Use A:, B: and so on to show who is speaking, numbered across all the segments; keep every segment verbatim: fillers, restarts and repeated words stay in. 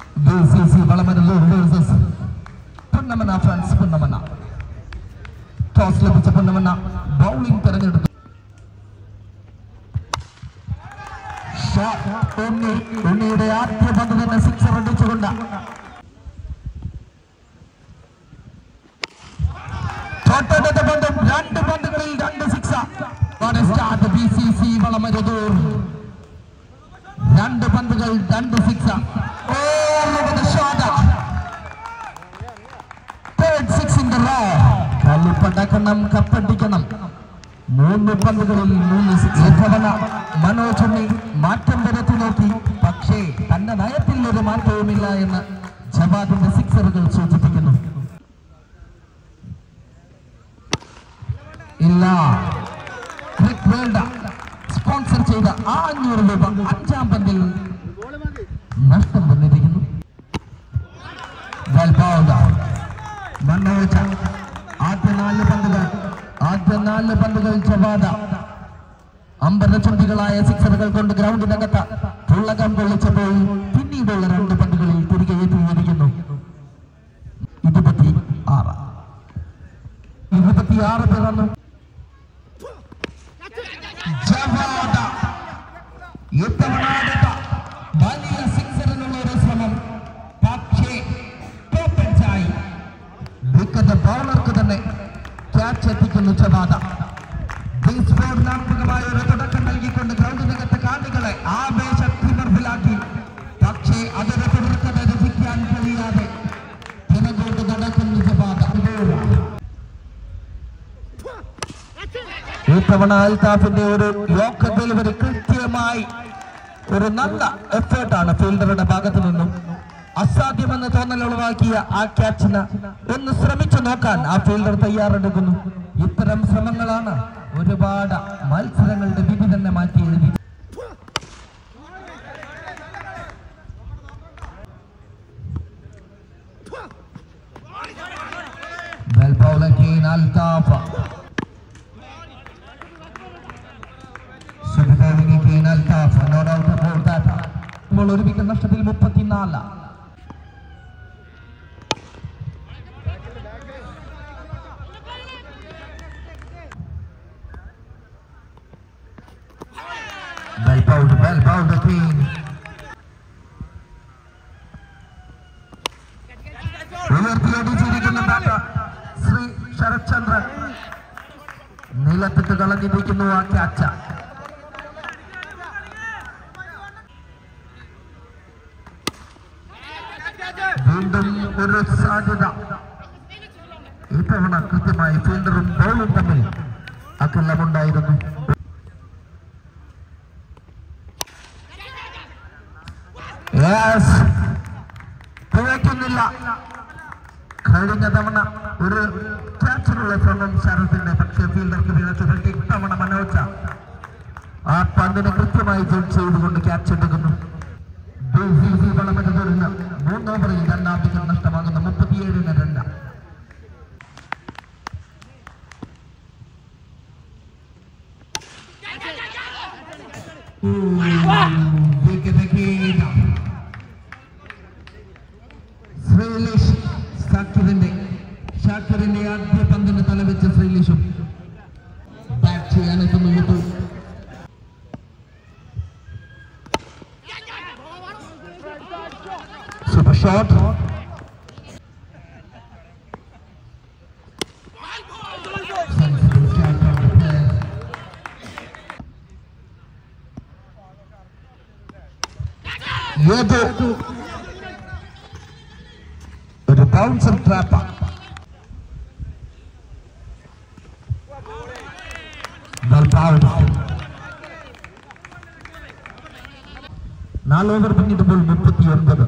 A: B C C Valamaruthur versus Ponnamana France. Ponnamana toss ലഭിച്ച Ponnamana bowling തെരഞ്ഞെടുത്തു. ഉണ്ണിയുടെ ആദ്യ പന്ത് തന്നെ സിക്സർ അടിച്ചുകൊണ്ട് തൊട്ടടുത്ത പന്തും രണ്ട് പന്തുകളിൽ രണ്ട് sixer. B C C Valamaruthur രണ്ട് പന്തുകൾ രണ്ട് സിക്സർ. കളിപ്പടക്കണം, കപ്പടിക്കണം. മൂന്ന് പന്തുകളിൽ മൂന്ന് സിക്സ്. ഇത്തവണ മനോജ് ഉണ്ണി മാറ്റം വരുത്തി നോക്കി, പക്ഷേ തന്റെ നയത്തിൽ ഒരു മാറ്റവുമില്ല എന്ന് ജവാദിന്റെ സിക്സറുകൾ സൂചിപ്പിക്കുന്നു. ഇല്ല, സ്പോൺസർ ചെയ്ത ആ അഞ്ഞൂറ് രൂപ അഞ്ചാം പന്തിൽ നഷ്ടം വന്നിരിക്കുന്നു. ആദ്യ നാല് പന്തുകൾ ആദ്യ നാല് പന്തുകൾ ജവാദ അമ്പരചുണ്ടികളായ സിക്സറുകൾ കൊണ്ട് ഗ്രൗണ്ടിനകത്ത് തുള്ളകം കൊള്ളിച്ചപ്പോൾ പിന്നീടുള്ള രണ്ട് പന്തുകളിൽ തിരികെ എത്തിയിരിക്കുന്നു. ഇരുപത്തി ആറ് ഇരുപത്തിയാറ് പിറന്നു ജവാദ. ഇത്തവണ വലിയ സിക്സറിനുള്ള ഒരു ശ്രമം, പക്ഷേ ടോപ്പൻസായി വിക്കറ്റ് ബൗളർക്ക് തന്നെ ക്യാച്ച് എത്തിക്കുന്നു ജവാദ. ാത്മകമായ ഒരു തുടക്കം നൽകിക്കൊണ്ട് ഗ്രൗണ്ടിനകത്ത് കാണികളെ ആവേശത്തിമർപ്പിലാക്കി, പക്ഷേ അതൊരു തുടർക്കഥ രസിക്കാൻ കഴിയാതെ പിറകോട്ട് നടക്കുന്നു ജവാദ. ഇത്തവണ അൽതാഫിന്റെ ഒരു യോക്ക് ഡെലിവറി കൃത്യമായി ഒരു നല്ല എഫേർട്ടാണ് ഫീൽഡറുടെ ഭാഗത്തു നിന്നും. അസാധ്യമെന്ന് തോന്നൽ ഒഴിവാക്കിയ ആ ക്യാച്ചിന് ഒന്ന് ശ്രമിച്ചു നോക്കാൻ ആ ഫീൽഡർ തയ്യാറെടുക്കുന്നു. ഇത്തരം ശ്രമങ്ങളാണ് ഒരുപാട് മത്സരങ്ങളുടെ വിധി തന്നെ മാറ്റി എഴുതി. ഒരു വിക്കറ്റ് നഷ്ടത്തിൽ മുപ്പത്തിനാല്. ഉയർത്തിയടിച്ചിരിക്കുന്ന ബാറ്റർ ശ്രീ ശരത്ചന്ദ്രൻ നിലത്തിട്ട് കളഞ്ഞിരിക്കുന്നു ആ ക്യാച്ച്. വീണ്ടും ഒരു സാധ്യത. ഇത്തവണ കൃത്യമായി ഫീൽഡറും ബോളും തമ്മിൽ അകലമുണ്ടായിരുന്നു. പിഴയ്ക്കുന്നില്ല. കഴിഞ്ഞ തവണ ഒരു ക്യാച്ചിനുള്ള ശ്രമം ശരത്തിന്റെ, പക്ഷേ ഫീൽഡർക്ക് പിഴച്ചു. ഇത്തവണ മനോജ ആ പന്തിനെ കൃത്യമായി ജഡ്ജ് ചെയ്തുകൊണ്ട് ക്യാച്ച് എടുക്കുന്നു. വളമരുതൂരിന് മൂന്ന് ഓവറിൽ രണ്ടാം വിക്കറ്റ് നഷ്ടമാകുന്ന മുപ്പത്തിയേഴിന് രണ്ട്. ശ്രീലേഷ് ഷാക്കിറിന്റെ ഷാക്കിറിന്റെ ആദ്യ പന്തിന് തലവെച്ച് ശ്രീലേഷും ബാറ്റ് ചെയ്യാനെത്തുന്നു. Super shot. ഏത് ഒരു ബൗൺസർ ട്രാപ്പ്. നാല് ഓവർ പിന്നിടുമ്പോൾ മുപ്പത്തി ഒൻപത്.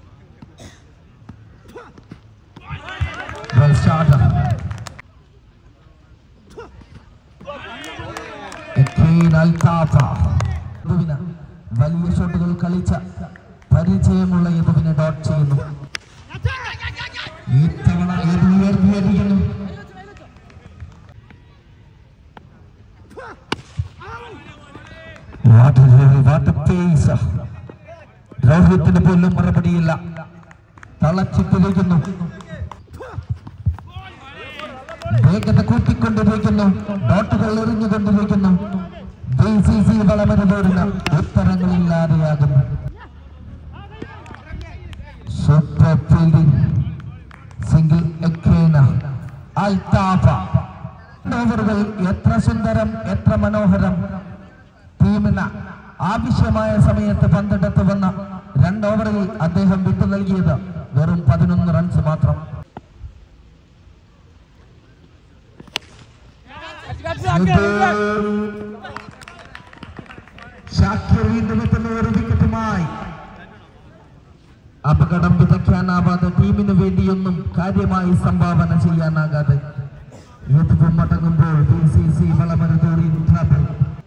A: വലിയ ഷോട്ടുകൾ കളിച്ച പരിചയമുള്ള യദുവിനെ ഡോട്ട് ചെയ്യുന്നു. ഇത്തവണ ഉയർത്തിയടിക്കുന്നു. രോഹിത്തിന് പോലും മറുപടിയില്ല. കഴിയില്ല. തളച്ചിട്ടിരിക്കുന്നു, വേഗത കൂട്ടിക്കൊണ്ടിരിക്കുന്നു, ഡോട്ടുകൾ എറിഞ്ഞുകൊണ്ടിരിക്കുന്നു. ബി സി സി വളമരുതോടിന് ഉത്തരങ്ങളില്ലാതെയാകുന്നു. സൂപ്പർ ഫീൽഡിംഗ്, സിംഗിൾ എക്കേന അൽത്താഫ. ഓവറുകൾ എത്ര സുന്ദരം, എത്ര മനോഹരം. ടീമിന് ആവശ്യമായ സമയത്ത് പന്തെടുത്ത് വന്ന രണ്ട് ഓവറിൽ അദ്ദേഹം വിട്ടു നൽകിയത് വെറും പതിനൊന്ന് റൺസ് മാത്രം. ഷാക്കിർ വീണ്ടും എത്തുന്ന ഒരു വിക്കറ്റുമായി. അപകടം വിതയ്ക്കാനാവാതെ, ടീമിന് വേണ്ടിയൊന്നും കാര്യമായി സംഭാവന ചെയ്യാനാകാതെ എതിർപ്പും മടങ്ങുമ്പോൾ ബി സി സി വളമരുതോടി ട്രാപ്പിൽ.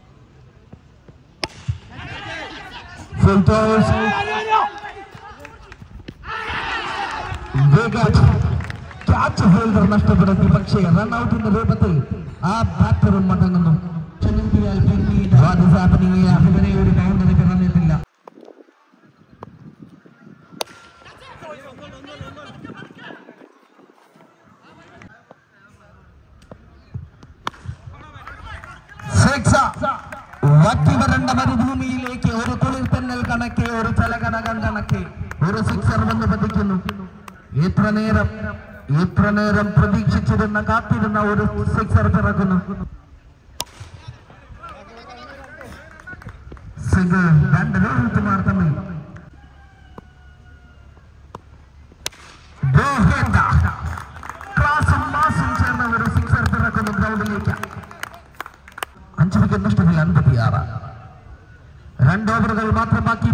A: ക്യാച്ച് ഹോൾഡർ നഷ്ടപ്പെടുത്തി, പക്ഷേ റൺഔട്ടിന്റെ രൂപത്തിൽ ആ ബാറ്ററും മടങ്ങുന്നു. ഇവരെ ഒരു ബൗണ്ടറി പിറന്നിട്ടില്ല. വറ്റിവരണ്ട മരുഭൂമിയിലേക്ക് ഒരു കുളിർത്തന്നൽ കണക്കെ, ഒരു ചലകനകം കണക്കെ ഒരു സിക്സർ വന്ന് പതിക്കുന്നു. എത്ര നേരം എത്ര നേരം പ്രതീക്ഷിച്ചിരുന്ന, കാത്തിരുന്ന ഒരു സിക്സർ പിറക്കുന്നു. രണ്ട് രോഹിത്മാർ തമ്മിൽ ക്ലാസും മാസും ചേർന്ന ഒരു സിക്സർ പിറക്കുന്നു ഗ്രൗണ്ടിലേക്ക്. അഞ്ചു വിക്കറ്റ് നഷ്ടത്തിൽ അൻപത്തിയാറ്. രണ്ട് ഓവറുകൾ മാത്രം ബാക്കി.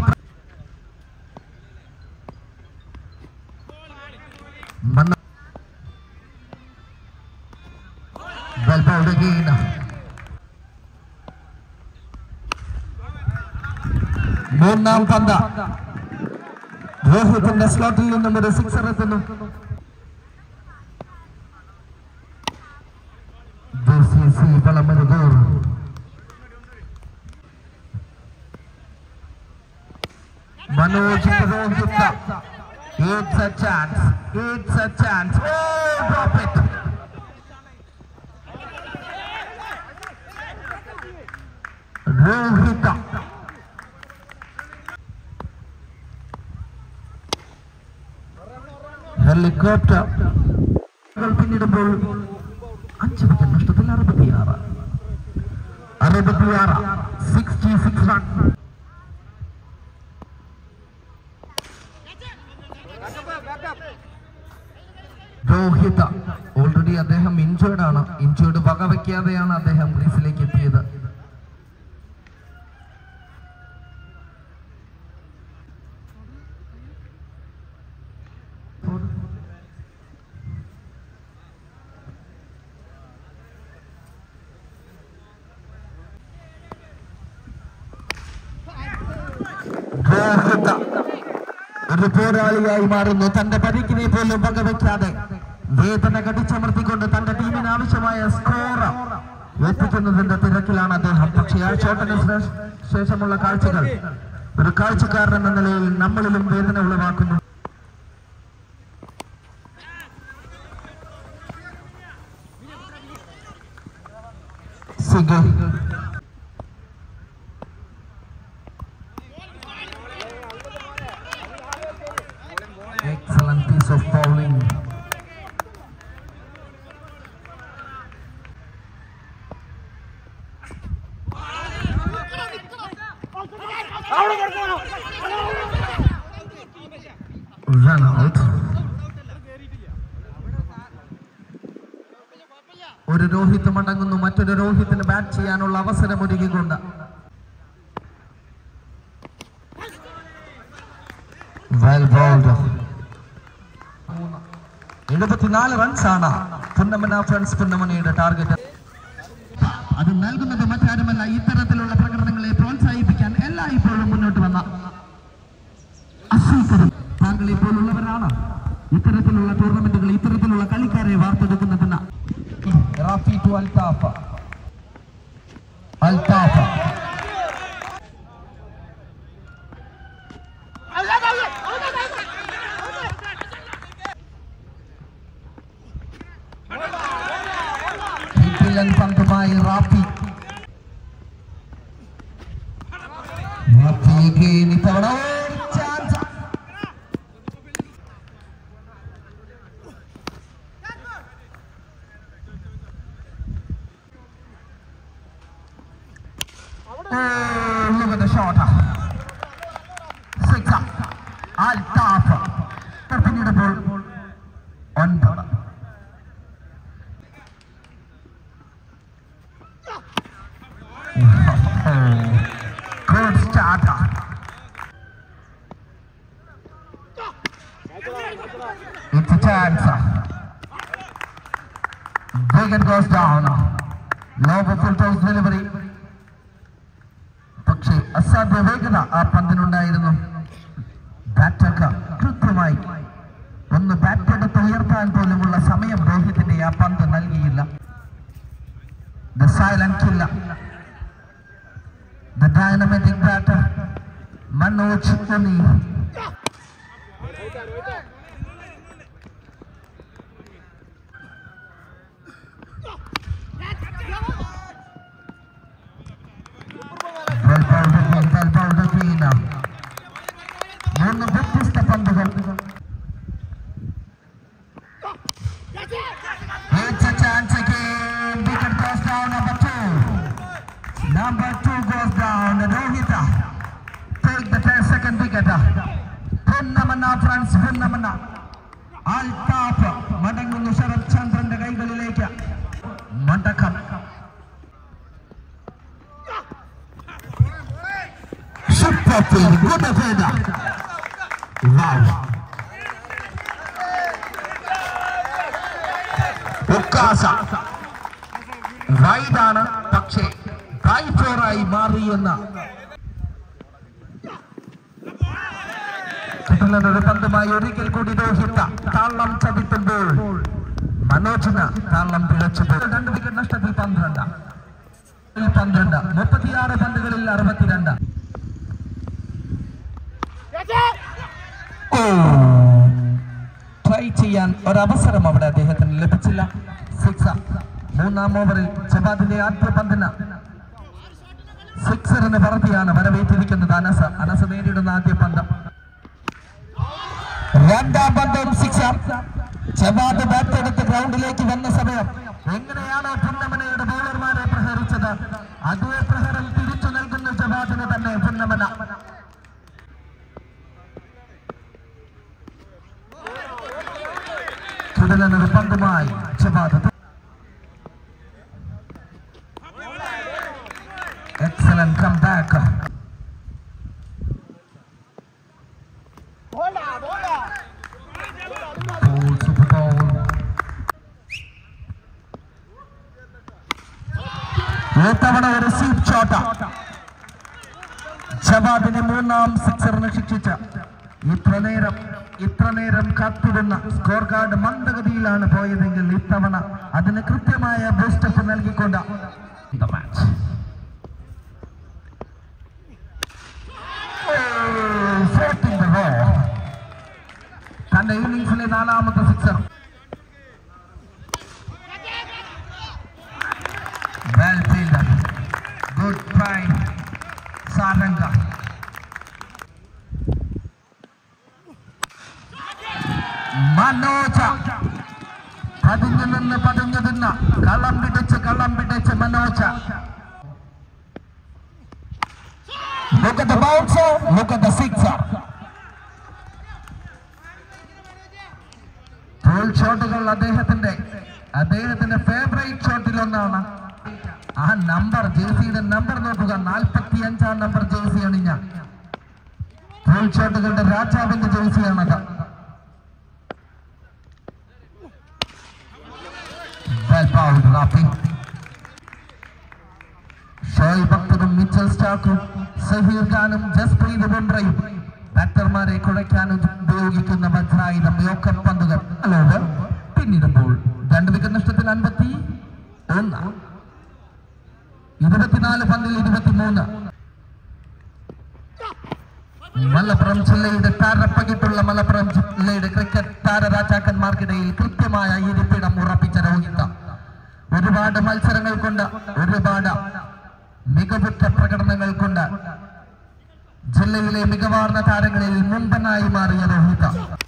A: മൂന്നാം പന്ത് രോഹിത്തിന്റെ സ്ലോട്ടിൽ നിന്നും ഒരു സിക്സർ എത്തുന്നു. Manoj Rohit, it's a chance, it's a chance. Oh, drop it. Rohit helicopter പിന്നിടുമ്പോൾ അഞ്ച് വിക്കറ്റ് നഷ്ടത്തിൽ അറുപത്തിയാറ് അറുപത്തിയാറ് sixty six run. Rohit already അദ്ദേഹം ഇഞ്ചേർഡ് ആണ്. ഇഞ്ചേർഡ് വകവയ്ക്കാതെയാണ് അദ്ദേഹം ക്രീസിലേക്ക് എത്തിയത്. രോഹിത് ഒരു പോരാളിയായി മാറുന്നു. തന്റെ പരിക്കിനെ പോലും വകവയ്ക്കാതെ വേദന കടിച്ചമർത്തിക്കൊണ്ട് തന്റെ ടീമിന് ആവശ്യമായ സ്കോർ എത്തിക്കുന്നതിന്റെ തിരക്കിലാണ് അദ്ദേഹം. പക്ഷേ ആ ഷോട്ടിന് ശേഷമുള്ള കാഴ്ചകൾ ഒരു കാഴ്ചക്കാരൻ എന്ന നിലയിൽ നമ്മളിലും വേദന ഉളവാക്കുന്നു. Excellent piece of bowling. Run out. ഒരു രോഹിത് മടങ്ങുന്നു, മറ്റൊരു രോഹിത്തിന് ബാറ്റ് ചെയ്യാനുള്ള അവസരം ഒരുക്കിക്കൊണ്ട്. Well bowled. എഴുപത്തിനാല് റൺസാണ് പുന്നമന ഫ്രണ്ട്സ് പുന്നമനയുടെ ടാർഗറ്റ്. അത് നൽകുന്നത് മറ്റാരുമല്ല, ഇത്തരത്തിലുള്ള പ്രകടനങ്ങളെ പ്രോത്സാഹിപ്പിക്കാൻ എല്ലായ്പ്പോഴും മുന്നോട്ട് വന്ന അസീക്കറും താങ്കളെ പോലുള്ളവരാണ് ഇത്തരത്തിലുള്ള ടൂർണമെന്റുകൾ, ഇത്തരത്തിലുള്ള കളിക്കാരെ വാർത്തെടുക്കുന്നതിന്. റാഫി ടു അൽത്താഫ. അൽത്താഫ കിടിലൻ പന്തുമായി റാഫി. റാഫിക്ക് ഇത്തവണ chance. Oh, look at the shot. Six up. Altaf. Pinnide ball. ഒൻപത്. Good start. It's a chance. Wicket goes down. Low full toss delivery. പക്ഷേ അസാധ്യ വേഗത ആ പന്തിനുണ്ടായിരുന്നു. ബാറ്റൊക്കെ കൃത്യമായി ഒന്ന് ബാറ്റെടുത്ത് ഉയർത്താൻ പോലുമുള്ള സമയം രോഹിതിന്റെ ആ പന്ത് നൽകിയില്ല. The silent killer, the dynamic batter, Manoj Puni. Well bowled again, well bowled again. മൂന്ന് വ്യത്യസ്ത പന്തുകൾ. It's a chance again. Wicket goes down, number two. Number two goes down. Rohita take the second wicket. Punnamana France, Punnamana. Altaf മടങ്ങുന്നു ശരത് ചന്ദ്രന്റെ കൈകളിലേക്ക്. മടക്കം. Super field, good feather. Wow. ഉക്കാസ റൈഡാണ്, പക്ഷേ ഡ്രൈഫോറായി മാറിയെന്ന കിട്ടുന്നൊരു പന്തുമായി ഒരിക്കൽ കൂടി രോഹിത താളം ചവിട്ടുമ്പോൾ മനോജിന് താളം പിഴച്ചപ്പോൾ രണ്ട് വിക്കറ്റ് നഷ്ടത്തിൽ പന്ത്രണ്ട് പന്ത്രണ്ട് മുപ്പത്തിയാറ് പന്തുകളിൽ അറുപത്തിരണ്ട്. ട്രൈ ചെയ്യാൻ ഒരവസരം അവിടെ അദ്ദേഹത്തിന് ലഭിച്ചില്ല. സിക്സ്. മൂന്നാം ഓവറിൽ ജവാദിന്റെ ആദ്യ പന്തിന് സിക്സറിന് പറത്തിയാണ് വരവേറ്റിരിക്കുന്നത് അനസ്. അനസ് നേരിടുന്ന ആദ്യ പന്ത്. രണ്ടാം പന്തും സിക്സർ. ജവാദ് ബാറ്റ് എടുത്ത് ഗ്രൗണ്ടിലേക്ക് വന്ന സമയം എങ്ങനെയാണോ പുന്നമനയുടെ ബൗളർമാരെ പ്രഹരിച്ചത്, അതേ പ്രഹരം തിരിച്ചു നൽകുന്ന ജവാദിന് തന്നെ പുന്നമന. കിടിലനൊരു പന്തുമായി Jawad. Excellent comeback. Ball, super ball. ഇത്തവണ ഒരു സ്വീപ് ഷോട്ട്. ജവാദിനെ മൂന്നാം സിക്സറിന് ശിക്ഷിച്ച ഇത്ര നേരം ഇത്ര നേരം കാത്തിരുന്ന സ്കോർ കാർഡ് മന്ദഗതിയിലാണ് പോയതെങ്കിൽ ഇത്തവണ അതിന് കൃത്യമായ ബൂസ്റ്റപ്പ് നൽകിക്കൊണ്ട് മാച്ച്. തന്റെ ഇന്നിംഗ്സിലെ നാലാമത്തെ sixer. Well fielder, good try Saranga. മനോജ പതിഞ്ഞു നിന്ന് പതിഞ്ഞു നിന്ന് കളം പിടിച്ച് കളം പിടിച്ച് Manoj. Look at the bouncer, look at the sixer. Full ഷോട്ടുകൾ അദ്ദേഹത്തിന്റെ അദ്ദേഹത്തിന്റെ ഫേവറേറ്റ് ഷോട്ടിലൊന്നാണ്. ആ നമ്പർ ജേഴ്സിയുടെ നമ്പർ നോക്കുക, നാൽപ്പത്തി അഞ്ചാം നമ്പർ ജേഴ്സി അണിഞ്ഞ ഫുൾ ഷോട്ടുകളുടെ രാജാവിന്റെ ജേഴ്സിയാണത്. ഷോയിബ് അക്തറും മിച്ചൽ സ്റ്റാർക്കും സഹീർ ഖാനും ജസ്പ്രീത് ബുംറയും ബാറ്റർമാരെ കുഴയ്ക്കാൻ ഉപയോഗിക്കുന്ന വജ്രായുധം യോക്കർ പന്തുകൾ. ഓവർ പിന്നിടുമ്പോൾ രണ്ട് വിക്കറ്റ് നഷ്ടത്തിൽ അൻപത്തി ഒന്ന്. ഇരുപത്തിനാല് പന്തിൽ ഇരുപത്തിമൂന്ന്. മലപ്പുറം ജില്ലയുടെ താരപ്പകിട്ടുള്ള മലപ്പുറം ജില്ലയുടെ ക്രിക്കറ്റ് താരരാജാക്കന്മാർക്കിടയിൽ കൃത്യമായ ഇരിപ്പിടം ഉറപ്പിച്ച രോഹിത. ഒരു ഒരുപാട് മത്സരങ്ങൾ കൊണ്ട് ഒരുപാട് മികവുറ്റ പ്രകടനങ്ങൾ കൊണ്ട് ജില്ലയിലെ മികവാർന്ന താരങ്ങളിൽ മുമ്പനായി മാറിയ രോഹിത.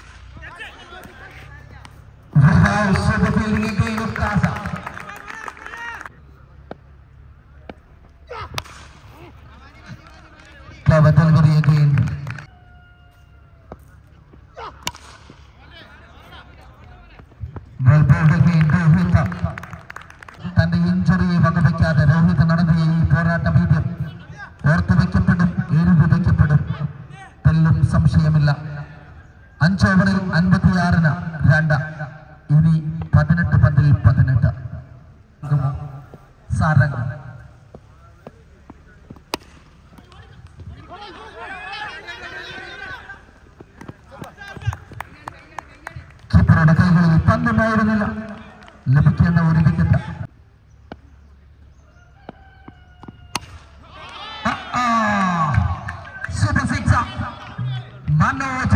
A: Clever delivery again. Well bowled again, Rohita. തന്റെ ഇഞ്ചുറിയെ വകവയ്ക്കാതെ രോഹിത് നടത്തിയ ഈ പോരാട്ട വീര്യം ഓർത്തു വയ്ക്കപ്പെടും, എഴുതി വയ്ക്കപ്പെടും, തെല്ലും സംശയമില്ല. അഞ്ച് ഓവറിൽ അൻപത്തിയാറിന് രണ്ട്. ഇനി പതിനെട്ട് പന്തിൽ പതിനെട്ട്. സാരംഗ് കീപ്പറുടെ കൈകളിൽ പന്തുണ്ടായിരുന്നില്ല. ലഭിക്കേണ്ട ഒരു വിക്കറ്റ്. മനോജ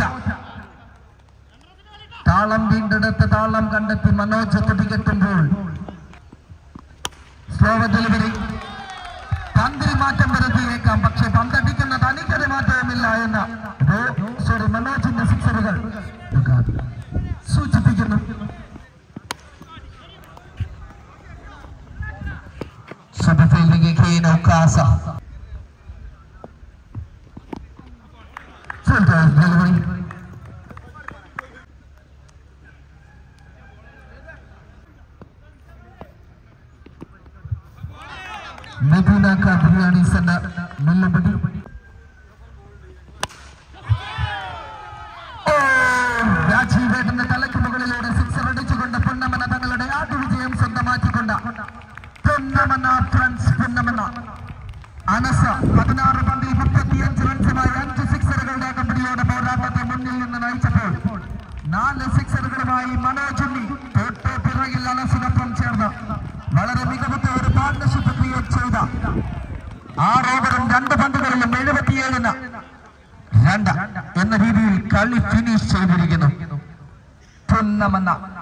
A: താളം വീണ്ടെടുത്ത് താളം കണ്ടെത്തി മനോജ് തുടികെട്ടുമ്പോൾ സ്ലോവ ഡെലിവറി. പന്തിൽ മാറ്റം വരുത്തിയേക്കാം, പക്ഷെ പന്തടിക്കുന്ന തനിക്കൊരു മാറ്റവുമില്ല എന്ന് സോറി മനോജിന്റെ സിക്സറുകൾ സൂചിപ്പിക്കുന്നു. Super fielding again, Okasa. Full toss delivery. Medina ka biryani sana Millabadi. രാജീവേട്ടന്റെ തലയ്ക്ക് മുകളിലൂടെ സിക്സർ അടിച്ചുകൊണ്ട് പൊന്നമന തങ്ങളുടെ ആദ്യ വിജയം സ്വന്തമാക്കിക്കൊണ്ട് പൊന്നമന ഫ്രണ്ട്സ് പൊന്നമന അനസ പതിനാറ് പന്തിൽ മുപ്പത്തിയഞ്ച് റൺസുമായി അഞ്ച് സിക്സറുകളുടെ കമ്പനിയോടെ പോരാട്ടത്തെ മുന്നിൽ നിന്ന് നയിച്ചപ്പോൾ നാല് സിക്സറുകളുമായി മനോജുണ്ണി തൊട്ട് പിറകിൽ അനസിനൊപ്പം ചേർന്ന് വളരെ മികവുറ്റ ഒരു പാർട്ണർഷിപ്പ് ക്രിയേറ്റ് ചെയ്ത ആറ് ഓവറും രണ്ട് പന്തുകളിലും എഴുപത്തിയേഴിന് രണ്ട് എന്ന രീതിയിൽ കളി ഫിനിഷ് ചെയ്തിരിക്കുന്നു പൊന്നമന.